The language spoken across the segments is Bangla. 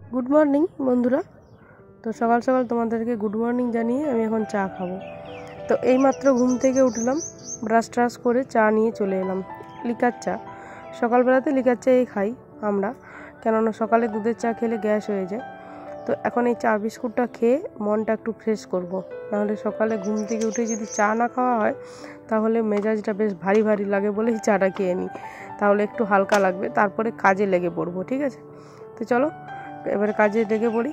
গুড মর্নিং বন্ধুরা। তো সকাল সকাল তোমাদেরকে গুড মর্নিং জানিয়ে আমি এখন চা খাবো। তো এইমাত্র ঘুম থেকে উঠলাম, ব্রাশ ট্রাশ করে চা নিয়ে চলে এলাম। লিকার চা, সকালবেলাতে লিকার চাই খাই আমরা, কেননা সকালে দুধের চা খেলে গ্যাস হয়ে যায়। তো এখন এই চা বিস্কুটটা খেয়ে মনটা একটু ফ্রেশ করব। নাহলে সকালে ঘুম থেকে উঠে যদি চা না খাওয়া হয় তাহলে মেজাজটা বেশ ভারী ভারী লাগে, বলেই চাটা খেয়ে নিই, তাহলে একটু হালকা লাগবে, তারপরে কাজে লেগে পড়বো। ঠিক আছে, তো চলো এবারে কাজে লেগে পড়ি।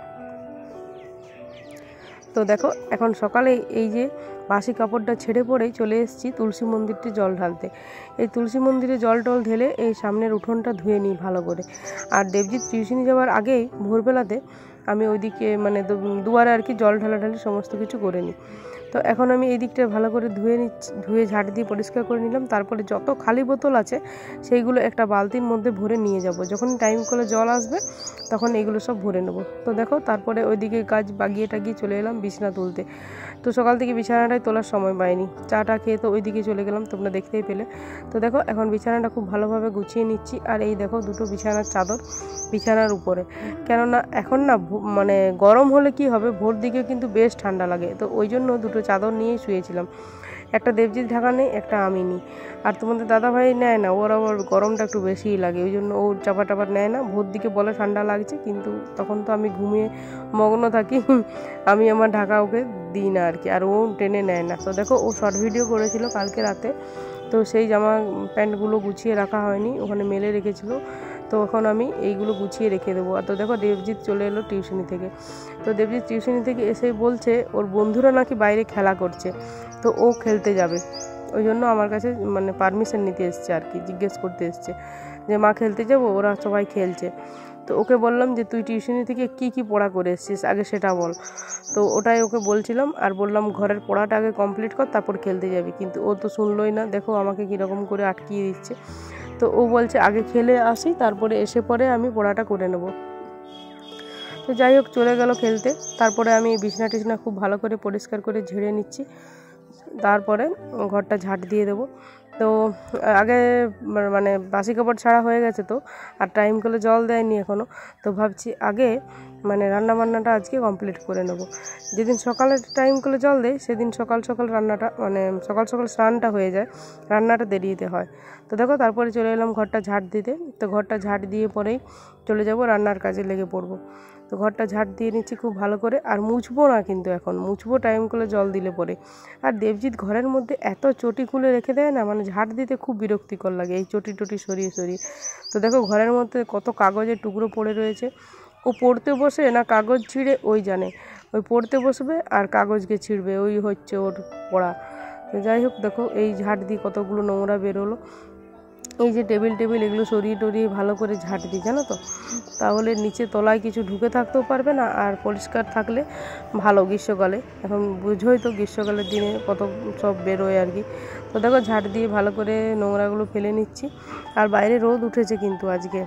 তো দেখো এখন সকালে এই যে বাসি কাপড়টা ছেড়ে পড়েই চলে এসেছি তুলসী মন্দিরটি জল ঢালতে। এই তুলসী মন্দিরে জল টল ঢেলে এই সামনের উঠোনটা ধুয়ে নিই ভালো করে। আর দেবজিৎ টিউশনি যাওয়ার আগেই ভোরবেলাতে আমি ওইদিকে মানে দুয়ারে আর কি জল ঢালাঢালি সমস্ত কিছু করে নিই। তো এখন আমি এই দিকটা ভালো করে ধুয়ে ঝাঁট দিয়ে পরিষ্কার করে নিলাম। তারপরে যত খালি বোতল আছে সেইগুলো একটা বালতির মধ্যে ভরে নিয়ে যাব, যখন টাইম করে জল আসবে তখন এগুলো সব ভরে নেব। তো দেখো তারপরে ওইদিকে কাজ বাগিয়ে টাগিয়ে চলে এলাম বিছানা তুলতে। তো সকাল থেকে বিছানাটাই তোলার সময় পাইনি, চাটা খেয়ে তো ওইদিকে চলে গেলাম, তোমরা দেখতেই পেলে। তো দেখো এখন বিছানাটা খুব ভালোভাবে গুছিয়ে নিচ্ছি। আর এই দেখো দুটো বিছানার চাদর বিছানার উপরে, কেননা এখন না মানে গরম হলে কি হবে, ভোর দিকে কিন্তু বেশ ঠান্ডা লাগে। তো ওই জন্য দুটো চাদর নিয়েই শুয়েছিলাম, একটা দেবজিৎ ঢাকা নেই, একটা আমি নিই। আর তোমাদের দাদাভাই নেয় না, ওর আবার গরমটা একটু বেশিই লাগে, ওই জন্য ও চাপা টাপা নেয় না। ভোর দিকে বলে ঠান্ডা লাগছে, কিন্তু তখন তো আমি ঘুমিয়ে মগ্ন থাকি, আমি আমার ঢাকা ওকে দিই না আর কি, আর ও টেনে নেয় না। তো দেখো ও শর্ট ভিডিও করেছিল কালকে রাতে, তো সেই জামা প্যান্টগুলো গুছিয়ে রাখা হয়নি, ওখানে মেলে রেখেছিল। তো এখন আমি এইগুলো গুছিয়ে রেখে দেবো। আর তো দেখো দেবজিৎ চলে এলো টিউশনি থেকে। তো দেবজিৎ টিউশনি থেকে এসেই বলছে ওর বন্ধুরা নাকি বাইরে খেলা করছে, তো ও খেলতে যাবে। ওই জন্য আমার কাছে মানে পারমিশন নিতে এসছে আর কি, জিজ্ঞেস করতে এসছে যে মা খেলতে যাবো, ওরা সবাই খেলছে। তো ওকে বললাম যে তুই টিউশনি থেকে কি পড়া করে এসছিস আগে সেটা বল। তো ওটাই ওকে বলছিলাম, আর বললাম ঘরের পড়াটা আগে কমপ্লিট কর তারপর খেলতে যাবি, কিন্তু ও তো শুনলোই না। দেখো আমাকে কীরকম করে আটকিয়ে দিচ্ছে। তো ও বলছে আগে খেলে আসি, তারপরে এসে পরে আমি পড়াটা করে নেব। তো যাই হোক চলে গেল খেলতে। তারপরে আমি বিছনা টিছনা খুব ভালো করে পরিষ্কার করে ঝেড়ে নিচ্ছি, তারপরে ঘরটা ঝাঁট দিয়ে দেবো। তো আগে মানে বাসি কাপড় ছাড়া হয়ে গেছে, তো আর টাইম করে জল দেয়নি এখনও। তো ভাবছি আগে মানে রান্নাবান্নাটা আজকে কমপ্লিট করে নেব। যেদিন সকালে টাইম করে জল দেয় সেদিন সকাল সকাল রান্নাটা মানে সকাল সকাল স্নানটা হয়ে যায়, রান্নাটা দেরিতে হয়। তো দেখো তারপরে চলে এলাম ঘরটা ঝাঁট দিতে। তো ঘরটা ঝাঁট দিয়ে পরেই চলে যাব রান্নার কাজে লেগে পড়বো। তো ঘরটা ঝাঁট দিয়ে নিচ্ছি খুব ভালো করে, আর মুছবো না কিন্তু এখন, মুছবো টাইম করে জল দিলে পরে। আর দেবজিৎ ঘরের মধ্যে এত চটি খুলে রেখে দেয় না, মানে ঝাঁট দিতে খুব বিরক্তিকর লাগে এই চটি টটি সরিয়ে সরিয়ে। তো দেখো ঘরের মধ্যে কত কাগজের টুকরো পড়ে রয়েছে, ও পড়তে বসে না কাগজ ছিঁড়ে ওই জানে, ওই পড়তে বসবে আর কাগজকে ছিঁড়বে, ওই হচ্ছে ওর পড়া। তো যাই হোক দেখো এই ঝাঁট দিয়ে কতগুলো নোংরা বেরোলো। এই যে টেবিল এগুলো সরিয়ে টরিয়ে ভালো করে ঝাঁট দিই, জানো তো, তাহলে নিচে তলায় কিছু ঢুকে থাকতেও পারবে না, আর পরিষ্কার থাকলে ভালো। গ্রীষ্মকালে এখন বুঝোই তো গ্রীষ্মকালের দিনে কত সব বেরোয় আর কি। তো দেখো ঝাঁট দিয়ে ভালো করে নোংরাগুলো ফেলে নিচ্ছি। আর বাইরে রোদ উঠেছে কিন্তু আজকে,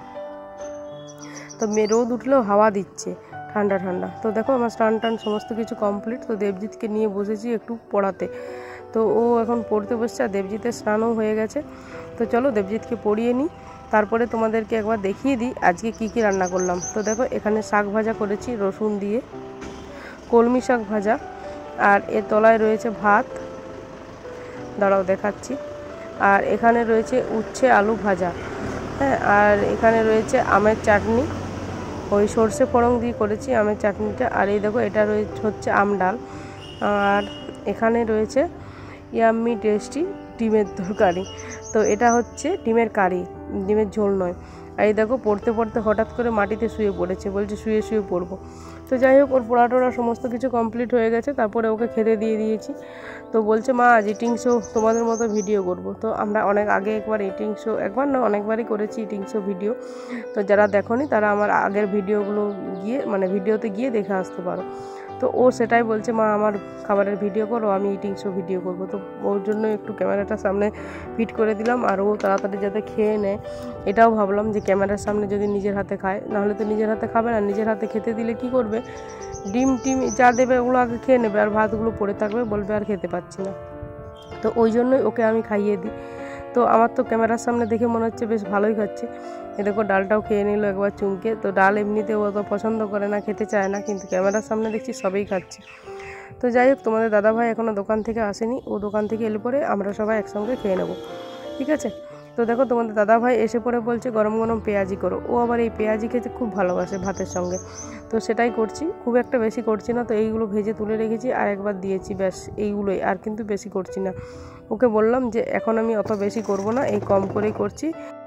তো রোদ উঠলেও হাওয়া দিচ্ছে ঠান্ডা ঠান্ডা। তো দেখো আমার স্নান টান সমস্ত কিছু কমপ্লিট। তো দেবজিৎকে নিয়ে বসেছি একটু পড়াতে। তো ও এখন পড়তে বসছে, আর দেবজিতের স্নানও হয়ে গেছে। তো চলো দেবজিৎকে পড়িয়ে নিই, তারপরে তোমাদেরকে একবার দেখিয়ে দিই আজকে কি রান্না করলাম। তো দেখো এখানে শাক ভাজা করেছি রসুন দিয়ে, কলমি শাক ভাজা, আর এর তলায় রয়েছে ভাত, দাঁড়াও দেখাচ্ছি। আর এখানে রয়েছে উচ্ছে আলু ভাজা, হ্যাঁ, আর এখানে রয়েছে আমের চাটনি, ওই সর্ষে ফোড়ন দিয়ে করেছি আমের চাটনিটা। আর এই দেখো এটা হচ্ছে আম ডাল। আর এখানে রয়েছে ইয়াম্মি টেস্টি ডিমের তরকারি। তো এটা হচ্ছে ডিমের কারি, ডিমের ঝোল নয়। আর এই দেখো পড়তে পড়তে হঠাৎ করে মাটিতে শুয়ে পড়েছে, বলছে শুয়ে শুয়ে পড়বো। তো যাই হোক ওর পড়াটোড়া সমস্ত কিছু কমপ্লিট হয়ে গেছে, তারপরে ওকে খেতে দিয়ে দিয়েছি। তো বলছে মা আজ ইটিং শো তোমাদের মতো ভিডিও করব। তো আমরা অনেক আগে একবার ইটিং শো, একবার না অনেকবারই করেছি ইটিং শো ভিডিও। তো যারা দেখোনি তারা আমার আগের ভিডিওগুলো গিয়ে মানে ভিডিওতে গিয়ে দেখে আসতে পারো। তো ও সেটাই বলছে মা আমার খাবারের ভিডিও করো, আমি ইটিং শো ভিডিও করবো। তো ওর জন্য একটু ক্যামেরাটা সামনে ফিট করে দিলাম, আর ও তাড়াতাড়ি যাতে খেয়ে নেয় এটাও ভাবলাম যে ক্যামেরার সামনে যদি নিজের হাতে খায়, নাহলে তো নিজের হাতে খাবে না। নিজের হাতে খেতে দিলে কি করবে, ডিম টিম যা দেবে ওগুলো আগে খেয়ে নেবে, আর ভাতগুলো পড়ে থাকবে, বলবে আর খেতে পাচ্ছি না। তো ওই জন্যই ওকে আমি খাইয়ে দিই। তো আমার তো ক্যামেরার সামনে দেখে মনে হচ্ছে বেশ ভালোই খাচ্ছে। এ দেখো ডালটাও খেয়ে নিল একবার চুমকে। তো ডাল এমনিতে ও তো পছন্দ করে না, খেতে চায় না, কিন্তু ক্যামেরার সামনে দেখছি সবেই খাচ্ছে। তো যাই হোক, তোমাদের দাদাভাই এখনও দোকান থেকে আসেনি, ও দোকান থেকে এলে পরে আমরা সবাই একসঙ্গে খেয়ে নেবো, ঠিক আছে। তো দেখো তোমাদের দাদাভাই এসে পরে বলছে গরম গরম পেঁয়াজি করো। ও আবার এই পেঁয়াজি খেতে খুব ভালোবাসে ভাতের সঙ্গে, তো সেটাই করছি। খুব একটা বেশি করছি না, তো এইগুলো ভেজে তুলে রেখেছি আর একবার দিয়েছি, ব্যাস এইগুলোই, আর কিন্তু বেশি করছি না। ওকে বললাম যে এখন আমি অত বেশি করব না, এই কম করেই করছি।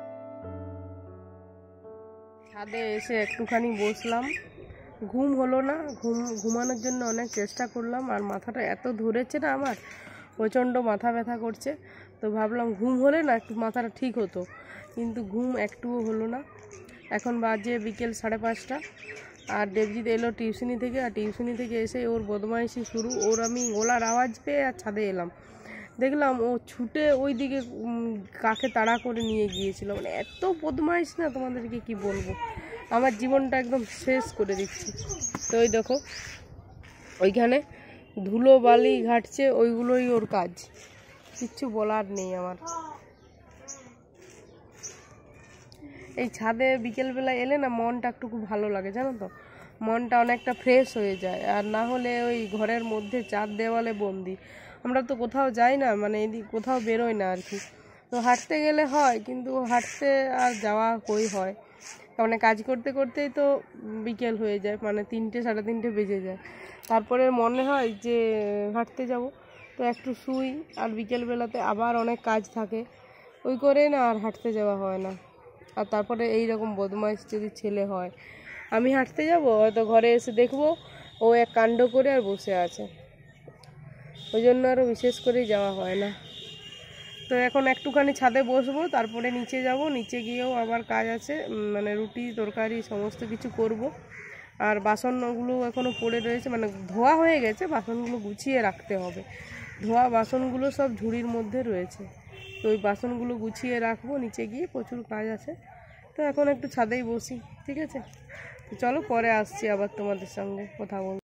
ছাদে এসে একটুখানি বসলাম, ঘুম হলো না, ঘুমানোর জন্য অনেক চেষ্টা করলাম, আর মাথাটা এত ধরেছে না আমার, প্রচণ্ড মাথা ব্যথা করছে। তো ভাবলাম ঘুম হলে না একটু মাথাটা ঠিক হতো, কিন্তু ঘুম একটুও হলো না। এখন বাজে বিকেল 5:30, আর দেবজিৎ এলো টিউশনি থেকে, আর টিউশনি থেকে এসে ওর বদমাইশি শুরু। ওর আমি গলার আওয়াজ পেয়ে আর ছাদে এলাম, দেখলাম ও ছুটে ওই দিকে কাকে তাড়া করে নিয়ে গিয়েছিল। মানে এত বদমাইশ না, তোমাদেরকে কি বলবো, আমার জীবনটা একদম শেষ করে দিচ্ছি। তো ওই দেখো ওইখানে ধুলো বালি ঘাটছে, ওইগুলোই ওর কাজ, কিচ্ছু বলার নেই আমার। এই ছাদে বিকেলবেলা এলে না মনটা একটু খুব ভালো লাগে, জানো তো, মনটা অনেকটা ফ্রেশ হয়ে যায়। আর না হলে ওই ঘরের মধ্যে চার দেওয়ালে বন্দি, আমরা তো কোথাও যাই না, মানে এদিকে কোথাও বেরোই না আর কি। তো হাঁটতে গেলে হয়, কিন্তু হাঁটতে আর যাওয়া কই হয়, মানে কাজ করতে করতেই তো বিকেল হয়ে যায়, মানে 3টে 3:30 বেজে যায়। তারপরে মনে হয় যে হাঁটতে যাব, তো একটু শুই, আর বিকেলবেলাতে আবার অনেক কাজ থাকে, ওই করে না আর হাঁটতে যাওয়া হয় না। আর তারপরে এই রকম বদমাইশ যদি ছেলে হয়, আমি হাঁটতে যাব, হয়তো ঘরে এসে দেখবো ও এক কাণ্ড করে আর বসে আছে, ওই জন্য আরও বিশেষ করেই যাওয়া হয় না। তো এখন একটুখানি ছাদে বসবো, তারপরে নিচে যাব, নিচে গিয়েও আবার কাজ আছে, মানে রুটি তরকারি সমস্ত কিছু করব। আর বাসনগুলো এখনও পড়ে রয়েছে, মানে ধোয়া হয়ে গেছে, বাসনগুলো গুছিয়ে রাখতে হবে। ধোয়া বাসনগুলো সব ঝুড়ির মধ্যে রয়েছে, তো ওই বাসনগুলো গুছিয়ে রাখবো, নিচে গিয়ে প্রচুর কাজ আছে। তো এখন একটু ছাদেই বসি, ঠিক আছে। তো চলো পরে আসছি আবার তোমাদের সঙ্গে কথা বলতে।